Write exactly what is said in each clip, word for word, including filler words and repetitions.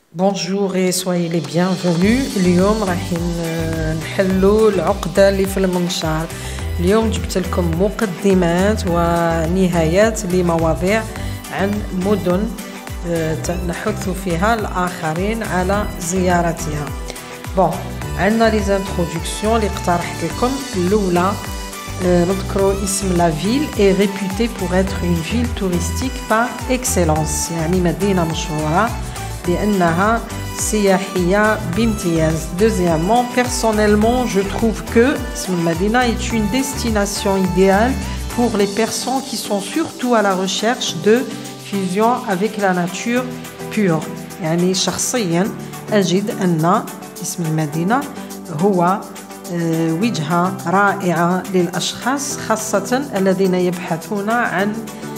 Bonjour et soyez les bienvenus. اليوم راح نحلوا العقدة اللي في المنشار. اليوم جبت لكم مقدمات ونهايات لمواضيع عن مدن نحث فيها الآخرين على زيارتها. بون عندنا لي انتروداكسيون اللي اقترحت لكم. الأولى نذكروا اسم لا فيل est réputée pour être une ville touristique par excellence، يعني مدينة مشهورة لأنها سياحية بامتياز. Deuxièmement, personnellement, je trouve que اسم المدينة est une destination idéale pour les personnes qui sont surtout à la recherche de fusion avec la nature pure. يعني شخصيا أجد أن اسم المدينة هو وجهة رائعة للأشخاص خاصة الذين يبحثون عن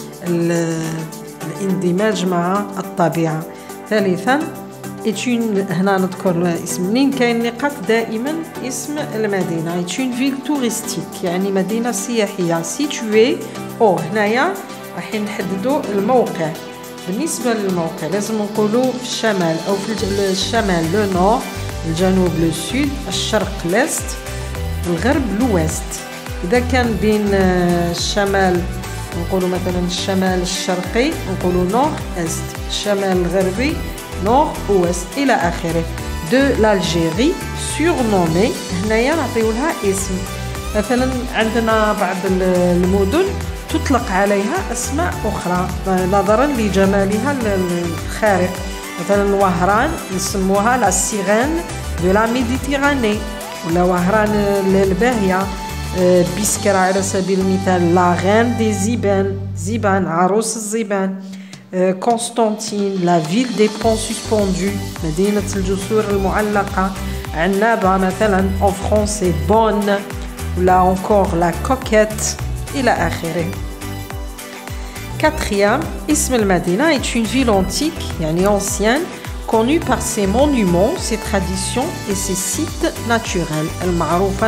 الاندماج مع الطبيعة. ثالثا une هنا نذكر اسم منين كاين نقاط دائما اسم المدينة est une ville touristique، يعني مدينة سياحية située او هنايا راح نحددوا الموقع. بالنسبة للموقع لازم نقولوا في الشمال أو في الشمال لو نور، الجنوب لو سود، الشرق لست، الغرب لويست. إذا كان بين الشمال نقولوا مثلا الشمال الشرقي نقولوا نور است، الشمال الغربي نور اوست إلى آخره. دو l'Algérie surnommée هنايا نعطيو لها اسم. مثلا عندنا بعض المدن تطلق عليها أسماء أخرى نظرا لجمالها الخارق. مثلا وهران نسموها لا سيرين دو لا ميديتيراني، ولا وهران الباهية. بيسكرا على سبيل المثال لا غين دي زيبان، زيبان عروس الزيبان. قسطنطين لا فيل دي بون سوسبوندو، مدينة الجسور المعلقة. عنابة مثلا en français bonne، ولا encore la coquette إلى آخره. Quatrième, اسم المدينة est une ville antique يعني ancienne connue par ses monuments, ses traditions et ses sites naturels المعروفة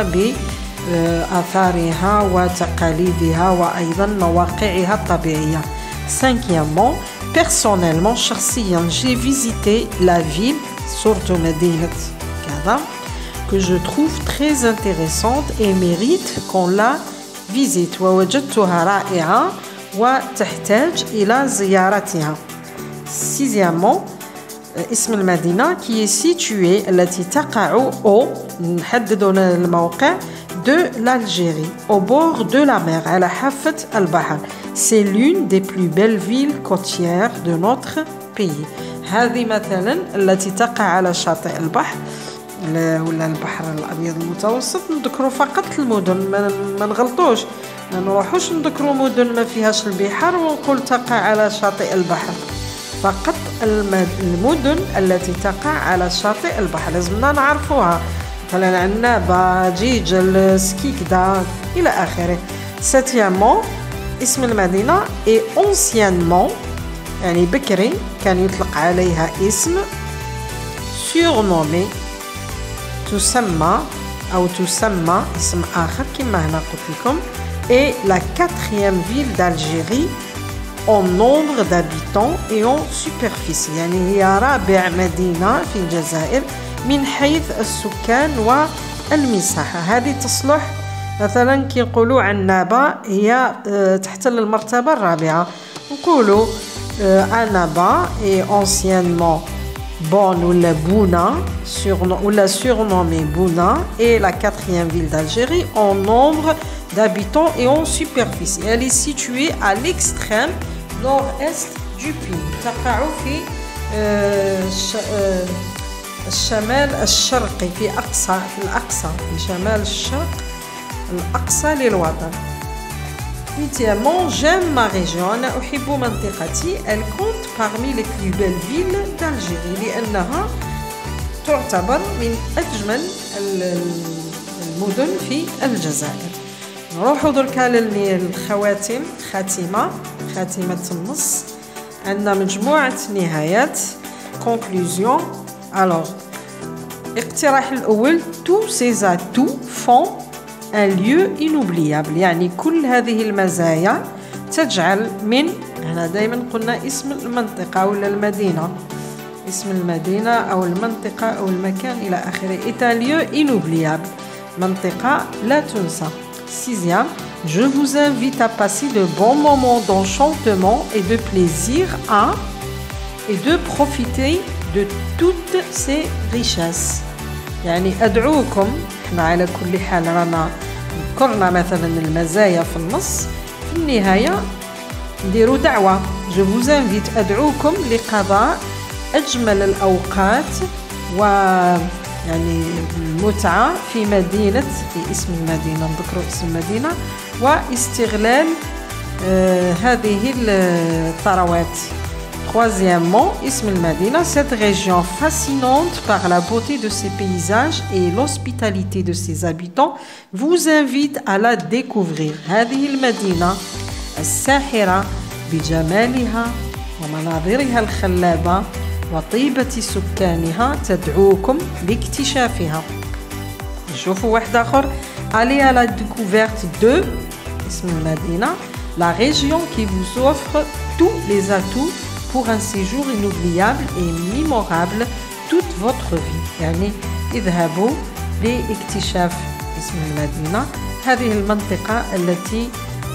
بآثارها وتقاليدها وأيضا مواقعها الطبيعية. Cinquièmement, personnellement شخصيا j'ai visité la ville surtout مدينة كذا que je trouve très intéressante et mérite qu'on la visite ووجدتها رائعة وتحتاج إلى زيارتها. Sixièmement, اسم المدينة qui est située التي تقع au نحدد الموقع de l'Algérie au bord de la mer على حافة البحر. C'est l'une des plus belles villes côtières de notre pays. هذه مثلا التي تقع على شاطئ البحر ولا البحر الأبيض المتوسط. نذكروا فقط المدن، ما نغلطوش، ما نروحوش نذكروا مدن ما فيهاش البحر ونقول تقع على شاطئ البحر. فقط المدن التي تقع على شاطئ البحر لازمنا نعرفوها، مثلا عنابة، جيجل، سكيكدا إلى آخره. Septièmement, اسم المدينة est anciennement يعني بكري كان يطلق عليها اسم surnommé تسمى أو تسمى اسم آخر كما هنا قلت لكم. et la quatrième ville d'Algérie en nombre d'habitants et en superficie، يعني هي رابع مدينة في الجزائر من حيث السكان والمساحة. هذه تصلح مثلا كي نقولوا عنابة هي تحتل المرتبة الرابعة، نقولوا عنابة est anciennement bonne ou la Bouna ou la surnommée Bouna est la quatrième ville d'Algérie en nombre d'habitants et en superficie. Elle est située à l'extrême nord-est du pays. تقع في الشمال الشرقي في أقصى في الأقصى في شمال الشرق الأقصى للوطن. Huitièmement, j'aime ma région. أنا أحب منطقتي. Elle compte parmi les plus belles villes d'Algérie لأنها تعتبر من أجمل المدن في الجزائر. نروحوا دركا للخواتم، خاتمة خاتمة النص. عندنا مجموعة نهايات conclusion. Alors, اقتراح الأول tous ces atouts font un lieu inoubliable، يعني كل هذه المزايا تجعل من هنا دائما قلنا اسم المنطقة ولا المدينة اسم المدينة أو المنطقة أو المكان إلى آخره. est un lieu inoubliable. منطقة لا تنسى. Sixième, je vous invite à passer de bons moments d'enchantement et de plaisir à et de profiter de toutes ces richesses. يعني أدعوكم، احنا على كل حال رانا ذكرنا مثلا المزايا في النص، في النهاية نديروا دعوة. je vous invite أدعوكم لقضاء أجمل الأوقات و يعني المتعة في مدينة، في اسم المدينة، نذكروا اسم المدينة، واستغلال آه هذه الثروات. Troisièmement, اسم المدينة, cette région fascinante par la beauté de ses paysages et l'hospitalité de ses habitants vous invite à la découvrir. هذه المدينة الساحرة بجمالها ومناظرها الخلابة وطيبة سكانها تدعوكم لاكتشافها. نشوفوا واحد آخر. Allez à la découverte de اسم المدينة, la région qui vous offre tous les atouts pour un séjour inoubliable et mémorable toute votre vie. يعني اذهبوا لاكتشاف اسم المدينة، هذه المنطقة التي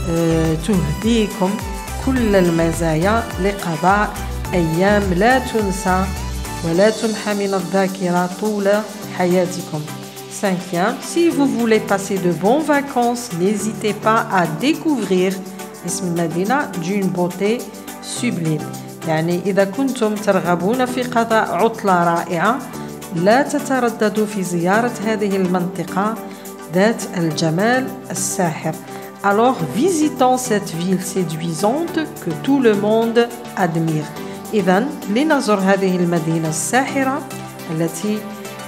تهديكم كل المزايا لقضاء أيام لا تنسى ولا تمحى من الذاكرة طول حياتكم. Cinquième, si vous voulez passer de bonnes vacances, n'hésitez pas à découvrir اسم المدينة d'une beauté sublime. يعني إذا كنتم ترغبون في قضاء عطلة رائعة لا تترددوا في زيارة هذه المنطقة ذات الجمال الساحر. Alors visitons cette ville séduisante que tout le monde admire. إذن لنزور هذه المدينة الساحرة التي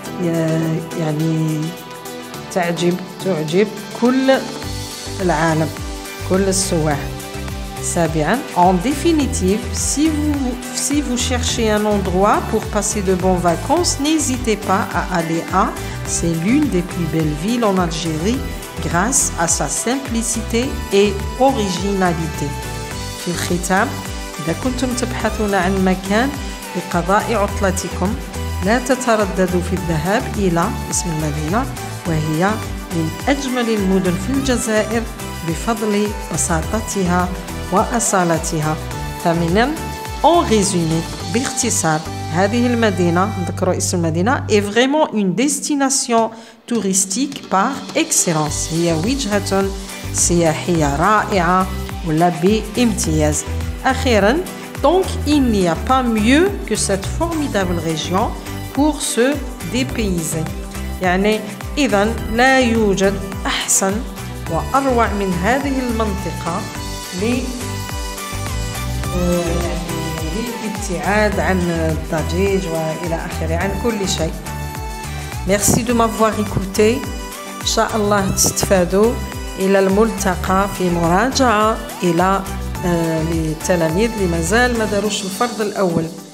يعني تعجب تعجب كل العالم، كل السواح. سابعا, en définitive, si vous, si vous cherchez un endroit pour passer de bonnes vacances, n'hésitez pas à aller à, c'est l'une des plus belles villes en Algérie grâce à sa simplicité et originalité. في الختام, إذا كنتم تبحثون عن مكان لقضاء عطلتكم لا تترددوا في الذهاب إلى اسم المدينة، وهي من أجمل المدن في الجزائر بفضل بساطتها وأصالتها. ثامنا, en résumé, باختصار, هذه المدينة, نذكروا اسم المدينة, est vraiment une destination touristique par excellence. هي وجهة سياحية رائعة ولا بامتياز. أخيرا, donc il n'y a pas mieux que cette formidable région pour se dépayser. يعني إذن لا يوجد أحسن وأروع من هذه المنطقة للابتعاد عن الضجيج وإلى آخره، عن كل شيء. Merci de m'avoir écouté. إن شاء الله تستفادوا. إلى الملتقى في مراجعة إلى للتلاميذ اللي مازال ما داروش الفرض الأول.